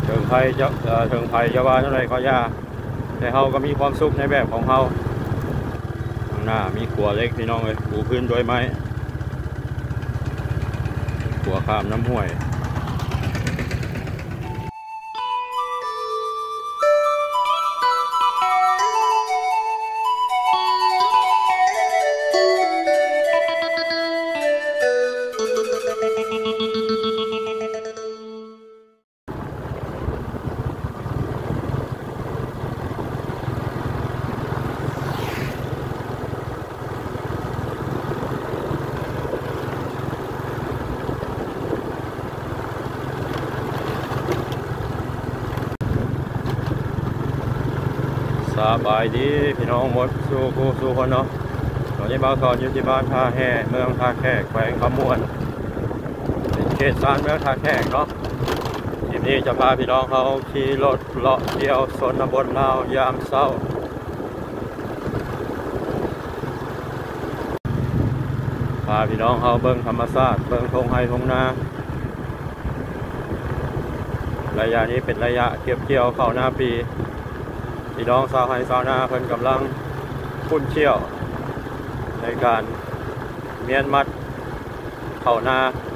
ถึงภัยจะว่าเท่าไรก็ยากแต่เขาก็มีความสุขในแบบของเขาข้างหน้ามีขัวเล็กพี่น้องเลยปูพื้นด้วยไม้ขัวข้ามน้ำห้วยสบายดีพี่น้องหมดสู่คนเนาะตอนนี้บางตอนอยู่ที่บ้านท่าแห่เมืองท่าแขกแขวงคำม่วนเป็นเขตสารเมืองท่าแขกเนาะทีนี้จะพาพี่น้องเขาขี่รถเลาะเที่ยวชนบทลาวยามเช้าพาพี่น้องเขาเบิ่งธรรมชาติเบิ่งทงไฮทงนาระยะนี้เป็นระยะเก็บเกี่ยวเข้าหน้าปีพี่น้องชาวไฮชาวนาเพิ่นกำลังคุ้นเชี่ยวในการเมียนมัดเข้านา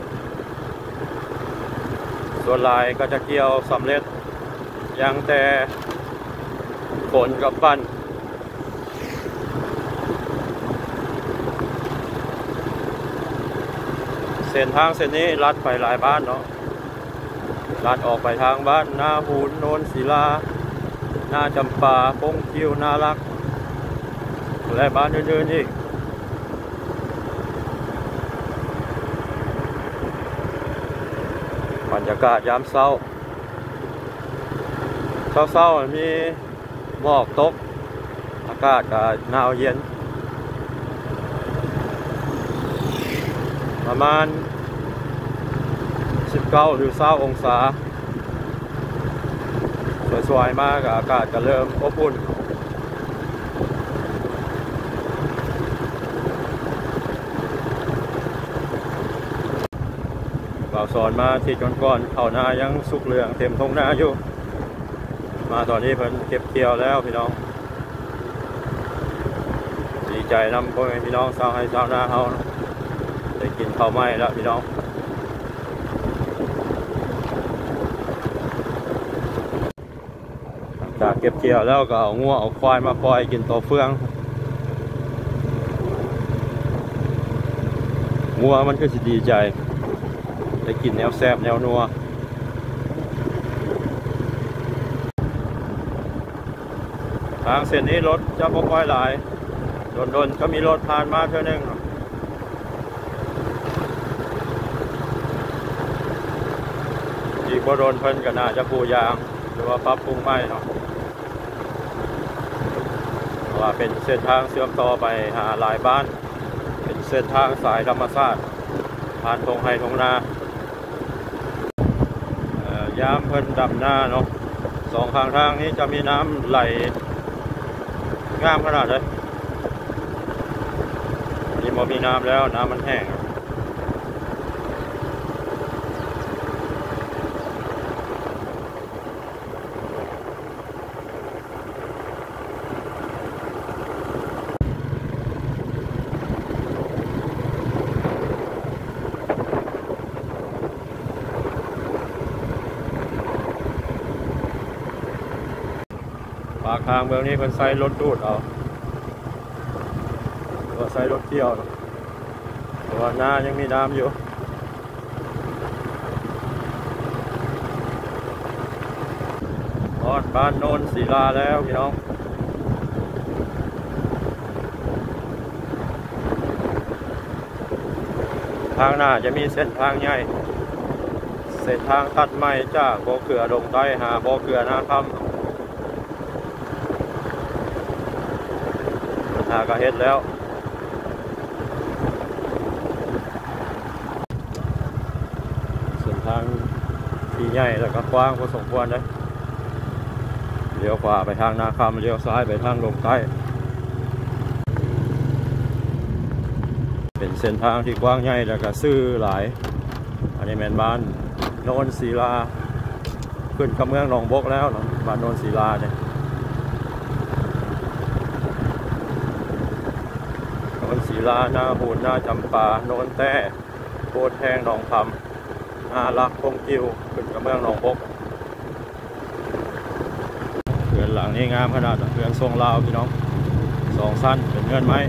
ส่วนลายก็จะเกี่ยวสำเร็จยังแต่ขนกับปั้นเส้นทางเส้นนี้ลัดไปหลายบ้านเนาะลัดออกไปทางบ้านนาหูนโนนศิลานาจำปาปงคิวนารักและบ้านอื่นๆอีกบรรยากาศยามเช้ามีหมอกตกอากาศก็หนาวเย็นประมาณ19 หรือ20 องศาสวยๆมากอากาศก็เริ่มอบอุ่นบ่าวสอนมาที่ก่อนเข้านายังสุกเหลืองเต็มทงนาอยู่มาตอนนี้เพิ่นเก็บเกี่ยวแล้วพี่น้องดีใจนำพ่อแม่พี่น้องชาวไร่ชาวนาเฮาได้กินข้าวไหม้แล้วพี่น้องจากเก็บเกี่ยวแล้วก็เอางัวเอาควายมาปล่อยกินตัวเฟืองงัวมันก็สิดีใจได้กินแนวแซ่บแนวนัวทางเส้นนี้รถจะบ่ค่อยหลายโดนก็มีรถผ่านมาเท่านึงอีกบ่โดนเพิ่นก็น่าจะปูยางหรือว่าปรับปรุงใหม่เนาะว่าเป็นเส้นทางเชื่อมต่อไปหาหลายบ้านเป็นเส้นทางสายธรรมชาติผ่านทงไฮทงนายามเพิ่นดำหน้าเนาะสองข้างทางนี้จะมีน้ำไหลงามขนาดเลยนี่บ่มีน้ำแล้วน้ำมันแห้งปากทางเมืองนี้เพิ่นใช้รถดูดเอาตัวใช้รถเกี่ยวตัวหน้ายังมีน้ำอยู่บ้านโนนศิลาแล้วพี่น้องทางหน้าจะมีเส้นทางใหญ่เส้นทางตัดไม้จากบ่อเกลือดงใต้หาบ่อเกลือนาคำก็เฮ็ดแล้วเส้นทางที่ใหญ่แล้วก็กว้างพอสมควรเลยเลี้ยวขวาไปทางนาคำเลี้ยวซ้ายไปทางลงใต้เป็นเส้นทางที่กว้างใหญ่แล้วก็ซื่อหลายอันนี้แม่นบ้านโนนศิลาขึ้นกับเมืองหนองบกแล้วเนาะบ้านโนนศิลาเนี่ยโนนศิลาหน้าหูนหน้าจำปาโนนแต้โพธิ์แทงหนองคำนาลักพงกิวขึ้นกับเมืองหนองบกเรือนหลังนี้งามขนาดเรือนทรงลาวพี่น้อง2 ชั้นเป็นเงินไหม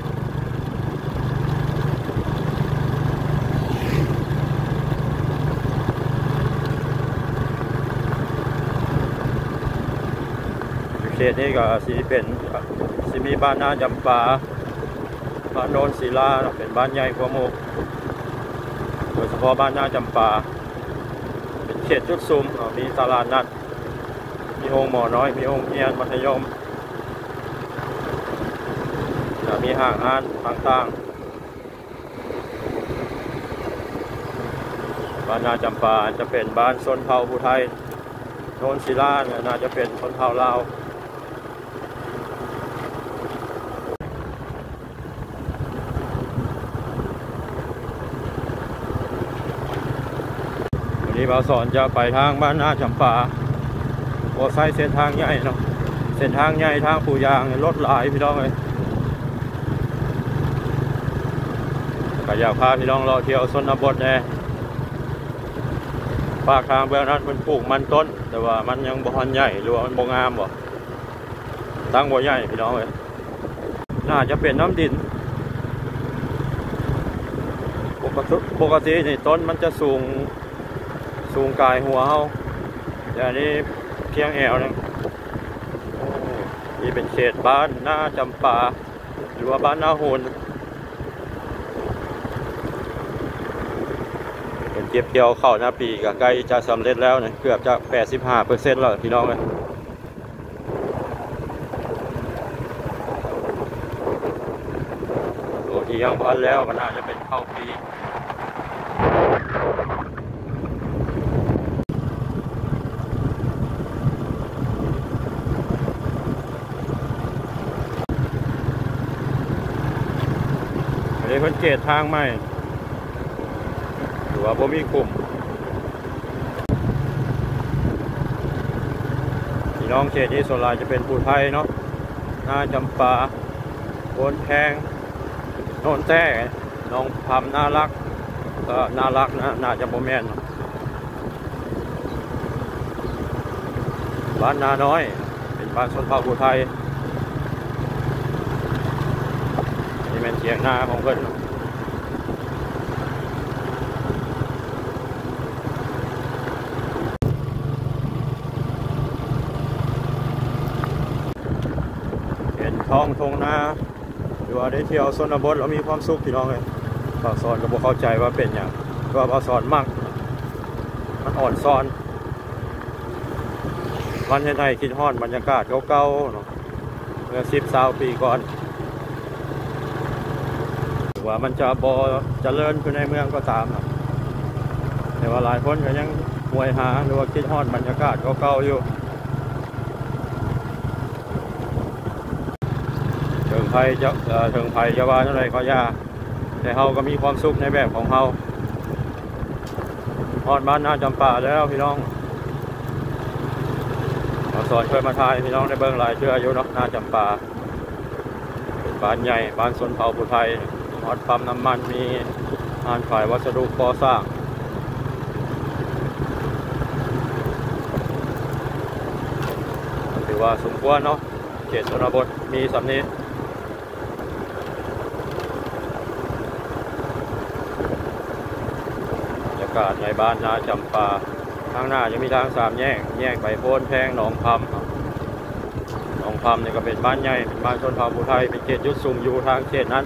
เขตนี้ก็สิมีบ้านนาจำปาบ้านโนนศิลาเป็นบ้านใหญ่กว่าหมู่โดยเฉพาะบ้านนาจำปาเป็นเขตจุดซุ่มมีตลาดนัดมีองค์หมอน้อยมีองค์เรียนมัธยมมีห้างร้านต่างๆบ้านนาจำปาจะเป็นบ้านชนเผ่าภูไทยโนนศิลาเนี่ยน่าจะเป็นชนเผ่าลาววันนี้บ่าวสอนจะไปทางบ้านนาจำปาโอ้ใช้เส้นทางใหญ่เนาะเส้นทางใหญ่ทางปูยางรถหลายพี่น้องเลยก็อยากพาพี่น้องเราเที่ยวชนบทแน่ปากทางเบื้องนั้นมันปลูกมันต้นแต่ว่ามันยังบ่ทันใหญ่หรือว่ามันบ่งามบ่ตั้งบ่ใหญ่พี่น้องเลยน่าจะเป็นน้ำดินปกตินี่ต้นมันจะสูงกายหัวเฮาแต่อันนี้เพียงแอวนึงนี่เป็นเขตบ้านนาจำปาหรือว่าบ้านนาโหนเป็นเก็บเกี่ยวข้าวหน้าปีกับใกล้จะสำเร็จแล้วเนี่ยเกือบจะ 85% แล้วพี่น้องเลยโอ้ที่ยังพันแล้วมันน่าจะเป็นข้าวปีอันนี้เพิ่นเกตทางใหม่หรือว่าบ่มีกลุ่มพี่น้องเขตนี้ส่วนใหญ่จะเป็นผู้ไทยเนาะนาจำปาโพนแพงโนนแต้น้องพำน่ารักก็น่ารักนะน่าจะบ่แม่นบ้านนาน้อยเป็นบ้านชนเผ่าผู้ไทยนี่เป็นเสียงนาของเพิ่นท้องทงนาหรือว่าได้เที่ยวชนบทเรามีความสุขพี่น้องเลยบ่าวสอนก็บ่เข้าใจว่าเป็นอย่างก็บ่าวสอนมากมันอ่อนซ้อนวันไทยคิดฮอดบรรยากาศเก่าๆเนาะเมื่อ10-20 ปีก่อนหรือว่ามันจะบ่เจริญขึ้นในเมืองก็ตามแต่ว่าหลายคนก็ยังหวยหาหรือว่าคิดฮอดบรรยากาศเก่าๆอยู่ถึงไผ่จะว่าเท่าไรก็ยากแต่เฮาก็มีความสุขในแบบของเฮาฮอดบ้านนาจำปาแล้วพี่น้องเราสอนเคยมาทายพี่น้องในเบื้องหลายเชื่ออยู่เนาะนาจำปาเป็นบ้านใหญ่บ้านชนเผ่าผู้ไทยฮอดปั๊มน้ำมันมีร้านขายวัสดุก่อสร้างถือว่าสมควรเนาะเขตชนบทมีสำนี้ในบ้านนาจำปาข้างหน้าจะมีทาง3 แยกไปโพนแพงหนองพำเนี่ยก็เป็นบ้านใหญ่เป็นบ้านชนเผ่าผู้ไทยเป็นเขตยุทธซุ่มอยู่ทางเขตนั้น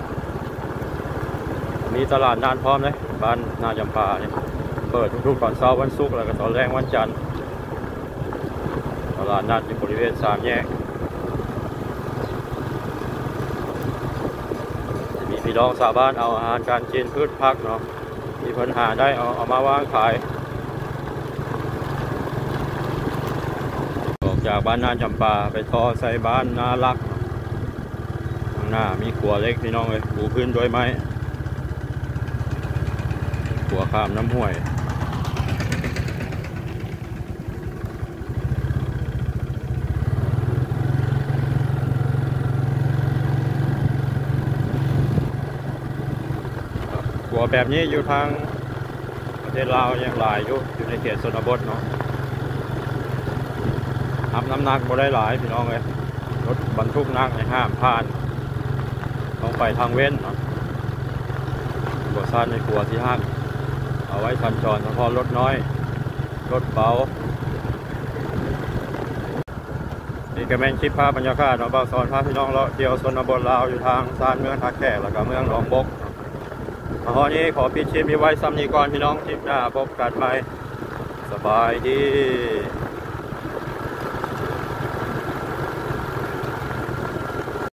มีตลาดนานพร้อมเลยบ้านนาจำปาเนี่ยเปิดทุกๆก่อนเช้าวันศุกร์แล้วก็ตอนแรงวันจันทร์ตลาดนัดอยู่บริเวณ3 แยกมีพี่น้องชาวบ้านเอาอาหารการกินพืชผักเนาะมีปัญหาได้เอามาวางขายออกจากบ้านนาจำปาไปทอใส่บ้านนาลักข้างหน้ามีขัวเล็กพี่น้องเลยปูพื้นด้วยไม้ขัวข้ามน้ำห้วยกลัวแบบนี้อยู่ทางประเทศลาวยังหลายอยู่ในเขตชนบทเนาะทับน้ำหนักบ่ได้หลายพี่น้องเลยรถบรรทุกหนักในห้ามผ่านต้องไปทางเว้นเนาะบ่ซ่านในกลัวที่ห้ามเอาไว้สัญจรเฉพาะรถน้อยรถเบานี่ก็แม่นคลิปภาพบรรยากาศเนาะบางซอนพาพี่น้องเลาะเที่ยวชนบทลาวอยู่ทางซานเมืองท่าแขกแล้วก็เมืองหนองบกตอนนี้ขอปิดคลิปนี้ไว้ซ้ำนี้ก่อนพี่น้องคลิปหน้าพบกันใหม่สบายดี